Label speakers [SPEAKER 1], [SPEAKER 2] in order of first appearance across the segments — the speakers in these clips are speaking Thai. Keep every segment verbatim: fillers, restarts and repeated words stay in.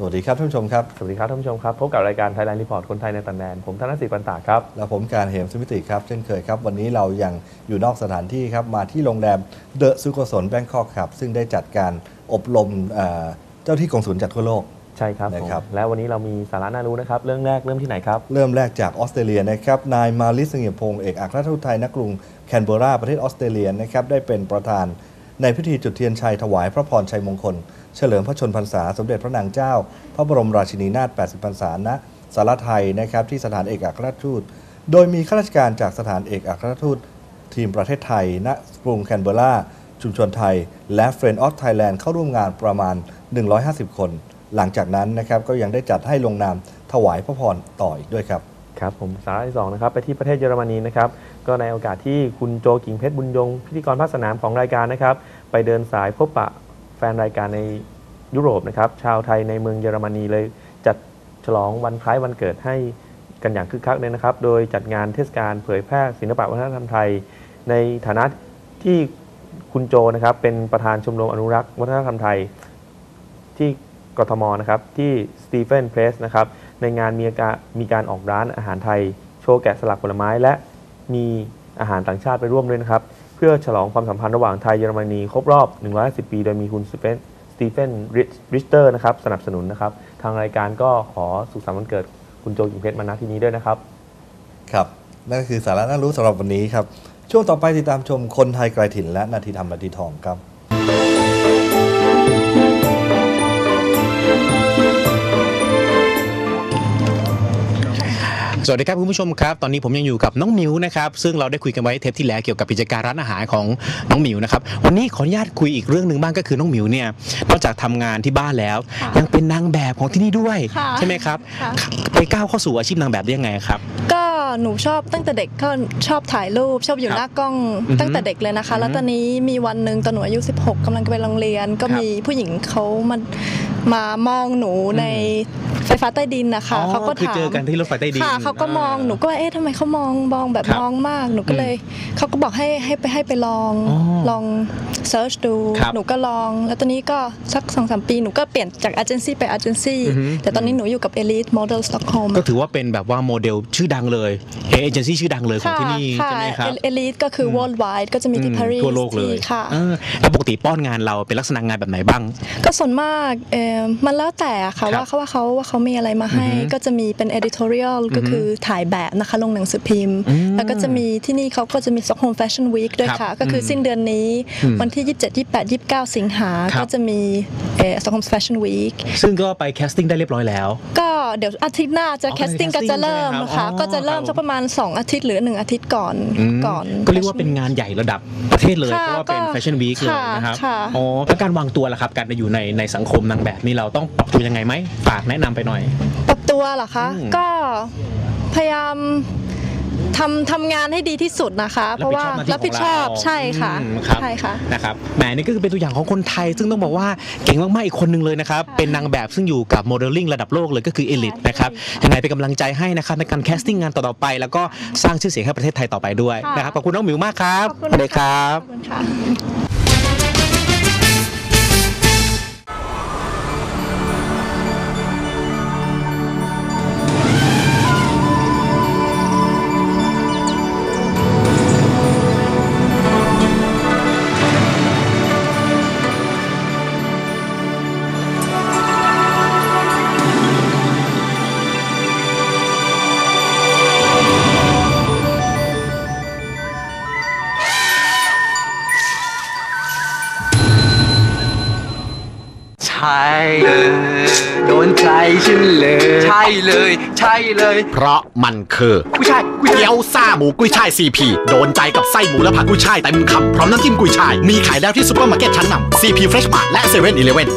[SPEAKER 1] วัสดีครับท่านผู้ชมครับ
[SPEAKER 2] สวัสดีครับท่านผู้ชมครับพบกับรายการ Thailand Report คนไทยในต่างแดนผมธนศิษย์ปันตาครับ
[SPEAKER 1] และผมการเหมสุมิติครับเช่นเคยครับวันนี้เรายังอยู่นอกสถานที่ครับมาที่โรงแรมเดอะสุโกศลแบงคอกครับซึ่งได้จัดการอบรมเจ้าที่กงสุลจากทั่วโลก
[SPEAKER 2] ใช่ครับนะครับและวันนี้เรามีสาระน่ารู้นะครับเรื่องแรกเริ่มที่ไหนครับ
[SPEAKER 1] เริ่มแรกจากออสเตรเลียนะครับนายมาลิสเงียพงศ์เอกอัครราชทูตไทยณกรุงแคนเบอร์ราประเทศออสเตรเลียนะครับได้เป็นประธานในพิธีจุดเทียนชัยถวายพระพรชัยมงคลเฉลิมพระชนพรรษาสมเด็จพระนางเจ้าพระบรมราชินีนาถแปดสิบพรรษาณสารไทยนะครับที่สถานเอกอัครราชทูตโดยมีข้าราชการจากสถานเอกอัครราชทูตทีมประเทศไทยณกรุงแคนเบอร์ราชุมชนไทยและ Friends of Thailand เข้าร่วมงานประมาณหนึ่งร้อยห้าสิบคนหลังจากนั้นนะครับก็ยังได้จัดให้ลงนามถวายพระพรต่ออีกด้วยครับ
[SPEAKER 2] ครับผมสาระที่สองนะครับไปที่ประเทศเยอรมนีนะครับก็ในโอกาสที่คุณโจกิ่งเพชรบุญยงพิธีกรภาคสนามของรายการนะครับไปเดินสายพบปะแฟนรายการในยุโรปนะครับชาวไทยในเมืองเยอรมนีเลยจัดฉลองวันคล้ายวันเกิดให้กันอย่างคึกคักเลยนะครับโดยจัดงานเทศกาลเผยแพร่ศิลปวัฒนธรรมไทยในฐานะที่คุณโจนะครับเป็นประธานชมรมอนุรักษ์วัฒนธรรมไทยที่กทมนะครับที่สตีเฟนเพรสนะครับในงานมีการมีการออกร้านอาหารไทยโชว์แกะสลักผลไม้และมีอาหารต่างชาติไปร่วมด้วยนะครับเพื่อฉลองความสัมพันธ์ระหว่างไทยเยอรมนีครบรอบหนึ่งร้อยห้าสิบปีโดยมีคุณสตีเฟนริชเตอร์นะครับสนับสนุนนะครับทางรายการก็ขอสุขสันต์วันเกิดคุณโจกิ่งเพชรมาณที่นี้ด้วยนะครับ
[SPEAKER 1] ครับนั่นคือสาระน่ารู้สำหรับวันนี้ครับช่วงต่อไปติดตามชมคนไทยไกลถิ่นและนาทีทำนาทีทองครับ
[SPEAKER 3] สวัสดีครับคุณผู้ชมครับตอนนี้ผมยังอยู่กับน้องหมิวนะครับซึ่งเราได้คุยกันไว้เทปที่แล้วเกี่ยวกับกิจการร้านอาหารของน้องหมิวนะครับวันนี้ขออนุญาตคุยอีกเรื่องหนึ่งบ้างก็คือน้องหมิวเนี่ยนอกจากทำงานที่บ้านแล้วยังเป็นนางแบบของที่นี่ด้วยใช่ไหมครับไปก้าวเข้าสู่อาชีพนางแบบได้ยังไงครับ
[SPEAKER 4] ก็หนูชอบตั้งแต่เด็กก็ชอบถ่ายรูปชอบอยู่หน้ากล้องตั้งแต่เด็กเลยนะคะแล้วตอนนี้มีวันหนึ่งตอนหนูอายุสิบหกกำลังไปโรงเรียนก็มีผู้หญิงเขามามามองหนูในไฟฟ้าใต้ดินนะคะเขาก็ถาม
[SPEAKER 3] เจอกันที่รถไฟใต้ดิน
[SPEAKER 4] ค่ะเขาก็มองหนูก็เอ๊ะทำไมเขามองมองแบบมองมากหนูก็เลยเขาก็บอกให้ให้ไปให้ไปลองลองเซิร์ชดูหนูก็ลองแล้วตอนนี้ก็สักสองสามปีหนูก็เปลี่ยนจากเอเจนซี่ไปเอเจนซี่แต่ตอนนี้หนูอยู่กับ Elite Model Stockholm
[SPEAKER 3] ก็ถือว่าเป็นแบบว่าโมเดลชื่อดังเลยเอเจนซี่ชื่อดังเลยของที่นี่ใช่ไหมครับ
[SPEAKER 4] Elite ก็คือ worldwide ก็จะมีที่ปารีส
[SPEAKER 3] ทั่วโลกเลย
[SPEAKER 4] ค่ะ
[SPEAKER 3] แล้วปกติป้อนงานเราเป็นลักษณะงานแบบไหนบ้าง
[SPEAKER 4] ก็ส่วนมากเออมันแล้วแต่ค่ะว่าเขาว่าเขาว่าเขามีอะไรมาให้ก็จะมีเป็น editorial ก็คือถ่ายแบบนะคะลงหนังสือพิมพ์แล้วก็จะมีที่นี่เขาก็จะมี Stockholm Fashion Week ด้วยค่ะก็คือสิ้นเดือนนี้วันที่ยี่สิบเจ็ด ยี่สิบแปด ยี่สิบเก้าสิงหาก็จะมีเอ่อ Stockholm Fashion Week
[SPEAKER 3] ซึ่งก็ไปแคสติ้งได้เรียบร้อยแล้ว
[SPEAKER 4] ก็เดี๋ยวอาทิตย์หน้าจะแคสติ้งก็จะเริ่มค่ะก็จะเริ่มสักประมาณสองอาทิตย์หรือหนึ่งอาทิตย์ก่อนก่อน
[SPEAKER 3] ก็เรียกว่าเป็นงานใหญ่ระดับประเทศเลยเพราะว่าเป็น Fashion Week เลยนะครับอ๋อแล้วการวางตัวล่ะครับการไปอยู่ในในสังคมนางแบบนี้เราต้องปรับตัวยังไงไหมฝากแนะนำไปหน่อย
[SPEAKER 4] ปรับตัวเหรอคะก็พยายามทำทำงานให้ดีที่สุดนะคะเพราะว่ารับผิดชอบใช่ค่ะใช่ค่ะ
[SPEAKER 3] นะครับแหมนี่ก็คือเป็นตัวอย่างของคนไทยซึ่งต้องบอกว่าเก่งมากๆอีกคนนึงเลยนะครับเป็นนางแบบซึ่งอยู่กับโมเดลลิ่งระดับโลกเลยก็คือ Elite นะครับยังไงเป็นกำลังใจให้นะครับในการแคสติ้งงานต่อๆไปแล้วก็สร้างชื่อเสียงให้ประเทศไทยต่อไปด้วยนะครับขอบคุณน้องหมิวมากครับ
[SPEAKER 4] สวัสดีครับขอบคุณค่ะ
[SPEAKER 5] ใช่เลยโดนใจฉันเลยใช่เลยใช่เลย
[SPEAKER 6] เพราะมันคือ
[SPEAKER 5] กุ้ยช่าย
[SPEAKER 6] เกี๊ยวซ่าหมูกุ้ยช่าย ซี พี โดนใจกับไส้หมูและผักกุ้ยช่ายเต็มคำพร้อมน้ำจิ้มกุ้ยช่ายมีขายแล้วที่ซุปเปอร์มาร์เก็ตชั้นนำ ซี พี Fresh Mart และ เซเว่น อีเลฟเว่น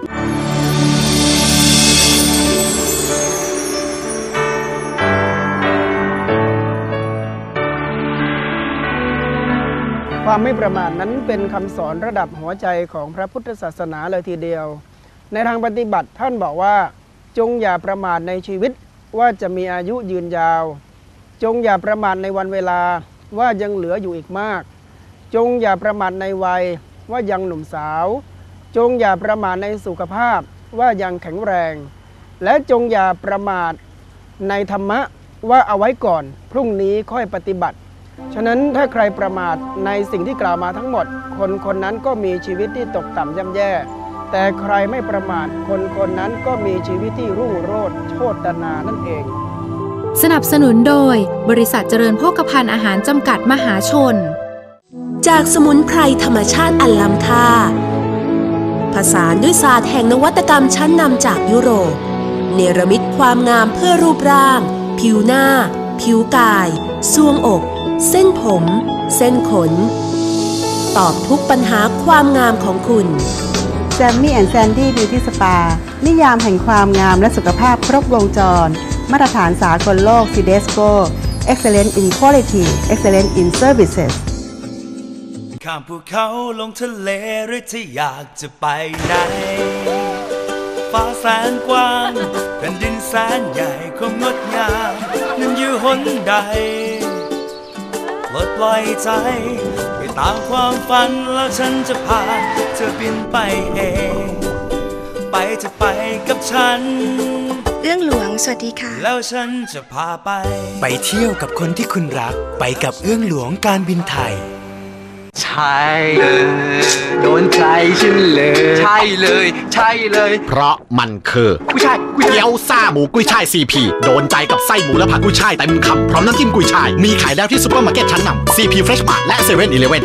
[SPEAKER 7] ความไม่ประมาทนั้นเป็นคำสอนระดับหัวใจของพระพุทธศาสนาเลยทีเดียวในทางปฏิบัติท่านบอกว่าจงอย่าประมาทในชีวิตว่าจะมีอายุยืนยาวจงอย่าประมาทในวันเวลาว่ายังเหลืออยู่อีกมากจงอย่าประมาทในวัยว่ายังหนุ่มสาวจงอย่าประมาทในสุขภาพว่ายังแข็งแรงและจงอย่าประมาทในธรรมะว่าเอาไว้ก่อนพรุ่งนี้ค่อยปฏิบัติฉะนั้นถ้าใครประมาทในสิ่งที่กล่าวมาทั้งหมดคนคนนั้นก็มีชีวิตที่ตกต่ำย่ำแย่แต่ใครไม่ประมาทคนคนนั้นก็มีชีวิตที่รุ่งโรจน์โชตินานั่นเอง
[SPEAKER 8] สนับสนุนโดยบริษัทเจริญโภคภัณฑ์อาหารจำกัดมหาชน
[SPEAKER 9] จากสมุนไพรธรรมชาติอันล้ำค่าผสานด้วยศาสตร์แห่งนวัตกรรมชั้นนำจากยุโรปเนรมิตความงามเพื่อรูปร่างผิวหน้าผิวกายทรวงอกเส้นผมเส้นขนตอบทุกปัญหาความงามของคุณ
[SPEAKER 10] แซมมี่แอนด์แซนดี้บิวตี้สปานิยามแห่งความงามและสุขภาพครบวงจรมาตรฐานสากลโลก ซี ดี เอส โอ Excellent in Quality Excellent in Services
[SPEAKER 11] ข้ามภูเขาลงทะเลหรือที่อยากจะไปไหนฟ้าแสนกว้างแผ่นดินแสนใหญ่ความงดงามนั้นอยู่หนใดปลดปล่อยใจไปตามความฝันแล้วฉันจะพาเธอบินไปเองไปจะไปกับฉัน
[SPEAKER 12] เอื้องหลวงสวัสดีค่ะ
[SPEAKER 11] แล้วฉันจะพาไป
[SPEAKER 13] ไปเที่ยวกับคนที่คุณรักไปกับเอื้องหลวงการบินไทย
[SPEAKER 5] ใช่เลยโดนใจฉันเลยใช่เลยใช่เลย
[SPEAKER 6] เพราะมันคือกุ้ยช่ายเกี๊ยวซ่าหมูกุ้ยช่าย ซี พี โดนใจกับไส้หมูและผักกุ้ยช่ายเต็มคำพร้อมน้ำจิ้มกุ้ยช่ายมีขายแล้วที่ซุปเปอร์มาร์เก็ตชั้นนำ ซี พี Fresh Mart และ เซเว่น อีเลฟเว่น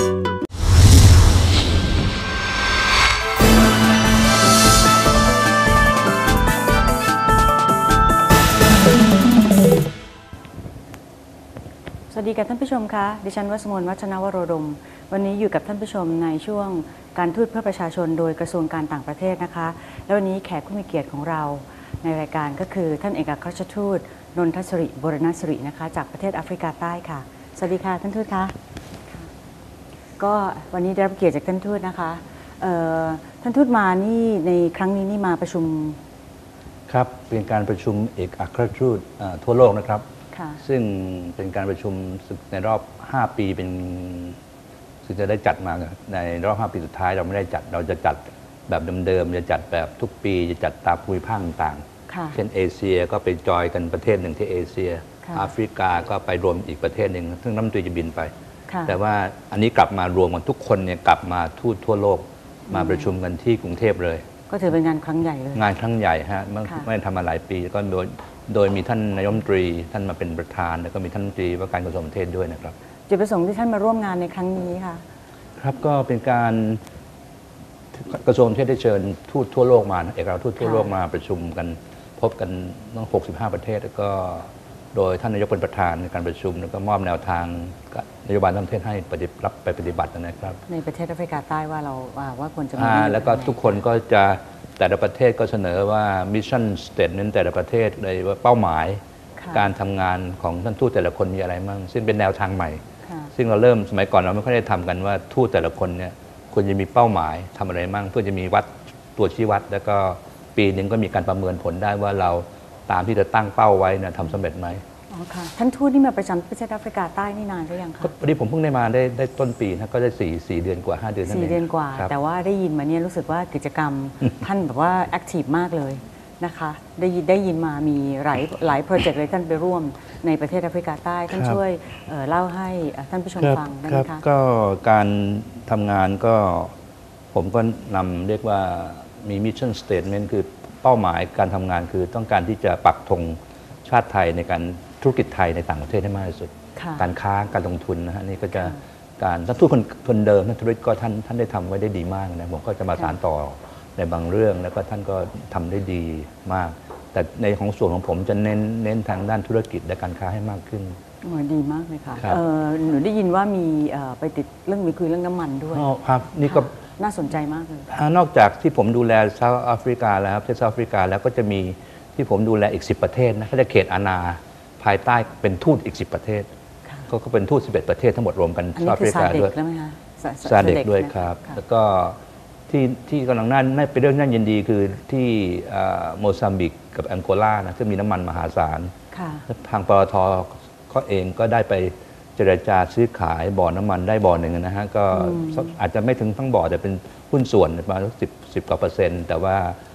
[SPEAKER 14] สวัสดีกับท่านผู้ชมคะดิฉันวสมน วัฒนวโรดมวันนี้อยู่กับท่านผู้ชมในช่วงการทูตเพื่อประชาชนโดยกระทรวงการต่างประเทศนะคะแล้ววันนี้แขกผู้มีเกียรติของเราในรายการก็คือท่านเอกอัครราชทูตนนทสิริบรณสิรินะคะจากประเทศแอฟริกาใต้ค่ะสวัสดีค่ะท่านทูตคะก็วันนี้ได้รับเกียรติจากท่านทูตนะคะท่านทูตมานี่ในครั้งนี้นี่มาประชุม
[SPEAKER 15] ครับเป็นการประชุมเอกอัครราชทูตทั่วโลกนะครับซึ่งเป็นการประชุมในรอบห้าปีเป็นซึ่งจะได้จัดมาในรอบห้าปีสุดท้ายเราไม่ได้จัดเราจะจัดแบบเดิมๆจะจัดแบบทุกปีจะจัดตามภูมิภาคต่างๆเช่นเอเชียก็ไปจอยกันประเทศหนึ่งที่เอเชียแอฟริกาก็ไปรวมอีกประเทศหนึ่งซึ่งรัฐมนตรีจะบินไปแต่ว่าอันนี้กลับมารวมกันทุกคนเนี่ยกลับมาทูตทั่วโลกมาประชุมกันที่กรุงเทพเลย
[SPEAKER 14] ก็ถือเป็นงานครั้งใหญ่เลย
[SPEAKER 15] งานครั้งใหญ่ฮะไม่ได้ทำมาหลายปีก็โดยโดยมีท่านนายกรัฐมนตรีท่านมาเป็นประธานแล้วก็มีท่านรัฐมนตรีว่าการกระทรวงต่างประเทศด้วยนะครับ
[SPEAKER 14] จุดประสงค์ที่ท่านมาร่วมงานในครั้งนี้ค่ะ
[SPEAKER 15] ครับก็เป็นการกระทรวงต่างประเทศได้เชิญทูตทั่วโลกมาเอกอัครราชทูตทั่วโลกมาประชุมกันพบกันทั้งหกสิบห้าประเทศแล้วก็โดยท่านนายกเป็นประธานในการประชุมแล้วก็มอบแนวทางนโยบายต่างประเทศให้ปฏิบัติไปปฏิบัตินะครับ
[SPEAKER 14] ในประเทศแอฟริกาใต้ว่าเราว่าควรจะมี
[SPEAKER 15] แล้วก็ทุกคนก็จะแต่ละประเทศก็เสนอว่ามิชชั่นสเตทเมนต์แต่ละประเทศในว่าเป้าหมายการทำงานของท่านทูตแต่ละคนมีอะไรบ้างซึ่งเป็นแนวทางใหม่ซึ่งเราเริ่มสมัยก่อนเราไม่ค่อยได้ทำกันว่าทูตแต่ละคนเนี่ยควรจะมีเป้าหมายทำอะไรบ้างเพื่อจะมีวัดตัวชี้วัดแล้วก็ปีหนึ่งก็มีการประเมินผลได้ว่าเราตามที่จะตั้งเป้าไว้เนี่ยทำสำเร็จไหม
[SPEAKER 14] อ๋อค่ะท่านทูตนี่มาประจำประเทศแอฟริกาใต้นี่นานหรือยังคะ
[SPEAKER 15] พอดีผมเพิ่งได้มาได้ได้ต้นปีนะก็ได้สี่สี่เดือนกว่าห้าเดือนนั่นเอง
[SPEAKER 14] สี่เดือนกว่าแต่ว่าได้ยินมาเนี่ยรู้สึกว่ากิจกรรมท่านแบบว่าแอคทีฟมากเลยนะคะได้ยินได้ยินมามีหลายหลายโปรเจกต์เลยท่านไปร่วมในประเทศแอฟริกาใต้ท่านช่วยเล่าให้ท่านผู้ชมฟังได้ไหมคะ
[SPEAKER 15] ก็การทำงานก็ผมก็นำเรียกว่ามีมิชชั่นสเตทเมนต์คือเป้าหมายการทำงานคือต้องการที่จะปักธงชาติไทยในการธุรกิจไทยในต่างประเทศให้มากที่สุดการค้าการลงทุนนะฮะนี่ก็จะการท่านทูตคนคนเดิมท่านธุรกิจก็ท่านท่านได้ทำไว้ได้ดีมากนะผมก็จะมาสานต่อในบางเรื่องแล้วก็ท่านก็ทำได้ดีมากแต่ในของส่วนของผมจะเน้นเน้นทางด้านธุรกิจและการค้าให้มากขึ้น
[SPEAKER 14] ดีมากเลยค่ะหนูได้ยินว่ามีไปติดเรื่องมีคุยเรื่องน้ำมันด้วย
[SPEAKER 15] ครับนี่ก็
[SPEAKER 14] น่าสนใจมากเลย
[SPEAKER 15] นอกจากที่ผมดูแลเซาท์แอฟริกาแล้วประเทศเซาท์แอฟริกาแล้วก็จะมีที่ผมดูแลอีกสิบประเทศนะเขาจะเขตอาณาภายใต้เป็นทูตอีกสิบประเทศก็เป็นทูตสิบเอ็ดประเทศทั้งหมดรวมกัน
[SPEAKER 14] เซาท์แอฟริกาด้วย
[SPEAKER 15] ซาเด็กด้วยครับแล้วก็ที่ที่กำลังน่าเป็นเรื่องน่ายินดีคือที่โมซัมบิกกับแองโกลานะซึ่งมีน้ำมันมหาศาลทางปตท.ก็เองก็ได้ไปเจรจาซื้อขายบ่อน้ำมันได้บ่อหนึ่งนะฮะก็อาจจะไม่ถึงทั้งบ่อแต่เป็นหุ้นส่วนประมาณสิบสิบกว่าเปอร์เซ็นต์แต่ว่า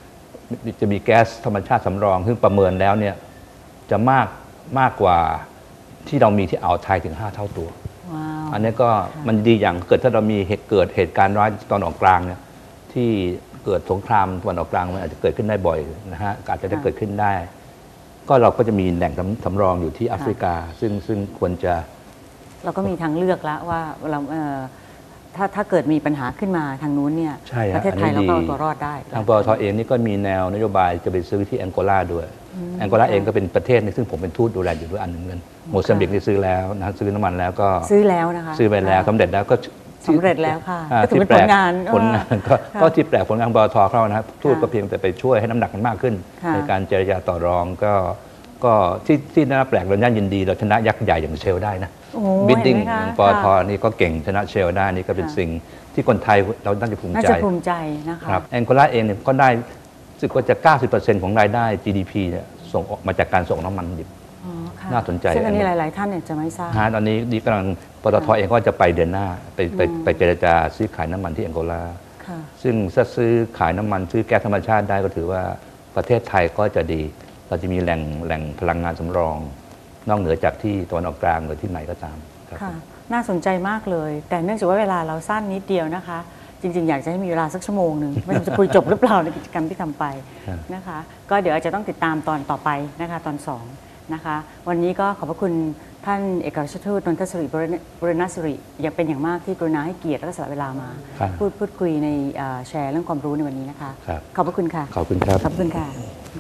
[SPEAKER 15] จะมีแก๊สธรรมชาติสำรองซึ่งประเมินแล้วเนี่ยจะมากมากกว่าที่เรามีที่อ่าวไทยถึงห้าเท่าตัว
[SPEAKER 14] wow.
[SPEAKER 15] อันนี้ก็มันดีอย่างเกิดถ้าเรามีเหตุเกิดเหตุการณ์ร้ายตอนออกกลางเนี่ยที่เกิดสงครามตอนออกกลางมันอาจจะเกิดขึ้นได้บ่อยนะฮะอาจจะได้เกิดขึ้นได้ก็เราก็จะมีแหล่งสำรองอยู่ที่แอฟริกาซึ่งซึ่งควรจะ
[SPEAKER 14] เราก็มีทางเลือกแล้วว่าเราถ้าถ้าเกิดมีปัญหาขึ้นมาทางนู้นเนี่ยประเทศไทยเราก็เอาตัวรอดได้
[SPEAKER 15] ทางปตท.เองนี่ก็มีแนวนโยบายจะไปซื้อที่แองโกลาด้วยแองโกลาเองก็เป็นประเทศนึงซึ่งผมเป็นทูตดูแลอยู่ด้วยอันหนึ่งเงินโมซัมบิกนี่ซื้อแล้วนะซื้อน้ำมันแล้วก็
[SPEAKER 14] ซื้อแล้วนะคะ
[SPEAKER 15] ซื้อไปแล้วสำเร็จแล้วก็
[SPEAKER 14] สำเร็จแล้วค่ะก็ถือเป็นผลงาน
[SPEAKER 15] ผลงานก็ที่แปลกผลงานปตท.เขานะครับทูตก็เพียงแต่ไปช่วยให้น้ำหนักมันมากขึ้นในการเจรจาต่อรองก็ก็ที่ที่น่าแปลกเราย่านยินดีเราชนะยักษ์ใหญ่อย่างเชลได้นะบิดดิ้งปตท.นี่ก็เก่งชนะเชลได้นี่ก็เป็นสิ่งที่คนไทยเราน่าจะภูมิใจ
[SPEAKER 14] น่าจะภูมิใจนะคะ
[SPEAKER 15] ครับแองโกลาเองเนี่ยก็ได้สึกว่าจะ เก้าสิบเปอร์เซ็นต์ ของรายได้ จี ดี พี เนี่ยส่งออกมาจากการส่งน้ำมันดิบน่าสนใจ
[SPEAKER 14] ซึ่งอันนี้หลายๆท่านเนี่ยจะไม่ทราบ
[SPEAKER 15] ตอนนี้ดีกำลังปตท.เองก็จะไปเดือนหน้าไปไปไปเจรจาซื้อขายน้ำมันที่แองโกลาซึ่งถ้าซื้อขายน้ำมันซื้อแก๊สธรรมชาติได้ก็ถือว่าประเทศไทยก็จะดีเราจะมีแหล่งแหล่งพลังงานสำรองนอกเหนือจากที่ตะวันออกกลางหรือที่ไหนก็ตาม
[SPEAKER 14] ค่ะน่าสนใจมากเลยแต่เนื่องจากว่าเวลาเราสั้นนิดเดียวนะคะจริงๆอยากจะให้มีเวลาสักชั่วโมงหนึ่งไม่รู้จะคุยจบหรือเปล่าในกิจกรรมที่ทำไปนะคะก็เดี๋ยวอาจจะต้องติดตามตอนต่อไปนะคะตอนสองนะคะวันนี้ก็ขอบพระคุณท่านเอกอัครราชทูตนนทสิริบุรณสิริยังเป็นอย่างมากที่กรุณาให้เกียรติและสละเวลามาพูดพูดคุยในแชร์เรื่องความรู้ในวันนี้นะคะขอบพระคุณค่ะ
[SPEAKER 15] ขอบคุณครับ
[SPEAKER 14] ขอบคุณค่ะ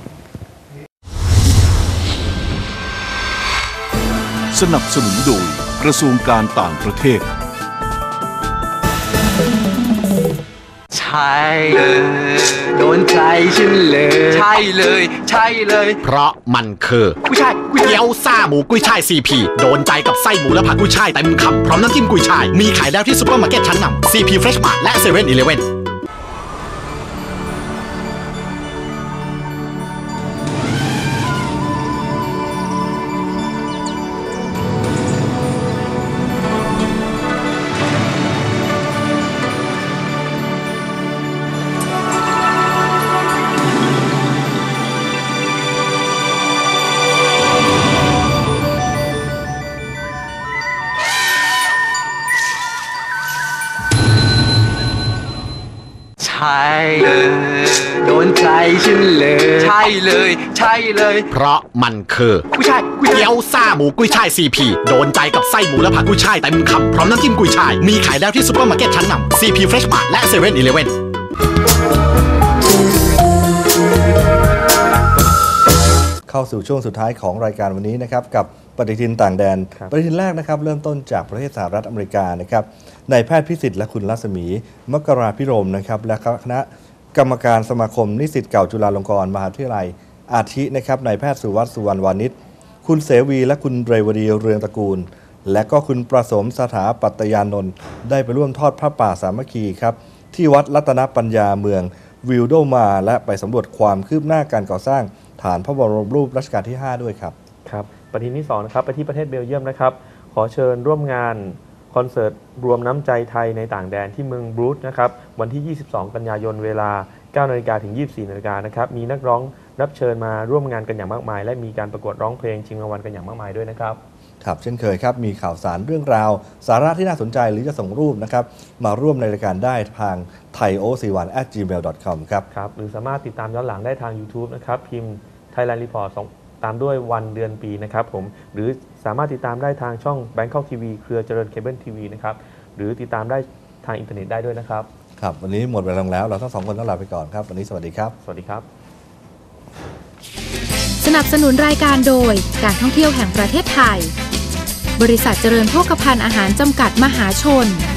[SPEAKER 16] สนับสนุนโดยกระทรวงการต่างประเทศ
[SPEAKER 5] ใช่เลยโดนใจฉันเลยใช่เลยใช่เลย
[SPEAKER 6] เพราะมันคือ
[SPEAKER 5] กุ้ยช่าย
[SPEAKER 6] เกี๊ยวซ่าหมูกุ้ยช่าย ซี พี โดนใจกับไส้หมูและผักกุ้ยช่ายเต็มคำพร้อมน้ำจิ้มกุ้ยช่ายมีขายแล้วที่ซุปเปอร์มาร์เก็ตชั้นนำ ซี พี Fresh Mart และ เซเว่น อีเลฟเว่น
[SPEAKER 5] ใช่เลยโดนใจฉันเลยใช่เลยใช่เลย
[SPEAKER 6] เพราะมันคือ
[SPEAKER 5] กุ้ยช่าย
[SPEAKER 6] เกี๊ยวซ่าหมูกุ้ยช่าย ซี พี โดนใจกับไส้หมูและผักกุ้ยช่ายเต็มคำพร้อมน้ำจิ้มกุ้ยช่ายมีขายแล้วที่ซุปเปอร์มาร์เก็ตชั้นนำ ซี พี Fresh Mart และ เซเว่น อีเลฟเว่น
[SPEAKER 1] เข้าสู่ช่วงสุดท้ายของรายการวันนี้นะครับกับปฏิทินต่างแดนปฏิทินแรกนะครับเริ่มต้นจากประเทศสหรัฐอเมริกานะครับนายแพทย์พิสิทธิ์และคุณรัศมีมกราภิรมย์นะครับและคณะกรรมการสมาคมนิสิตเก่าจุฬาลงกรณ์มหาวิทยาลัยอาทินะครับนายแพทย์สุวัสดิ์สุวรรณวานิชคุณเสวีและคุณเรวดีเรืองตระกูลและก็คุณประสมสถาปัตยานนท์ได้ไปร่วมทอดพระป่าสามัคคีครับที่วัดรัตนปัญญาเมืองวิลโดมาและไปสำรวจความคืบหน้าการก่อสร้างฐานพระบรมรูปรัชกาลที่ห้าด้วยครับ
[SPEAKER 2] ครับปฏิทินที่สองนะครับไปที่ประเทศเบลเยียมนะครับขอเชิญร่วมงานคอนเสิร์ตรวมน้ำใจไทยในต่างแดนที่เมืองบรูซนะครับวันที่ยี่สิบสองกันยายนเวลาเก้านาฬิกาถึงยี่สิบสี่นาฬิกานะครับมีนักร้องรับเชิญมาร่วมงานกันอย่างมากมายและมีการประกวดร้องเพลงชิงรางวัลกันอย่างมากมายด้วยนะครับ
[SPEAKER 1] ครับเช่นเคยครับมีข่าวสารเรื่องราวสาระที่น่าสนใจหรือจะส่งรูปนะครับมาร่วมในรายการได้ทาง ไทยโอ ซี วัน แอท จีเมล ดอท คอม ครับ
[SPEAKER 2] ครับหรือสามารถติดตามย้อนหลังได้ทาง YouTube นะครับพิมพ์ Thailand Report ตามด้วยวันเดือนปีนะครับผมหรือสามารถติดตามได้ทางช่อง Bangkok ที วี เครือเจริญเคเบิลทีวีนะครับหรือติดตามได้ทางอินเทอร์เน็ตได้ด้วยนะครับ
[SPEAKER 1] ครับวันนี้หมดเวลาแล้วเราทั้งสองคนต้องลาไปก่อนครับวันนี้สวัสดีครับ
[SPEAKER 2] สวัสดีครับ
[SPEAKER 8] สนับสนุนรายการโดยการท่องเที่ยวแห่งประเทศไทยบริษัทเจริญโภคภัณฑ์อาหารจำกัดมหาชน